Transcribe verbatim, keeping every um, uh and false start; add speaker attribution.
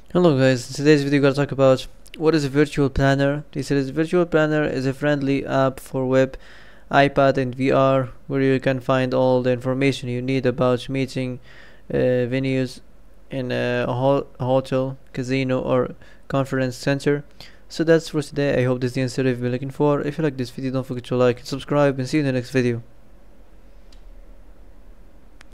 Speaker 1: Hello guys, in today's video we're gonna talk about what is a virtual planner. This is virtual planner is a friendly app for web, iPad and V R where you can find all the information you need about meeting uh, venues in a ho hotel, casino or conference center. So that's for today. I hope this is the answer you've been looking for. If you like this video, don't forget to like and subscribe, and see you in the next video.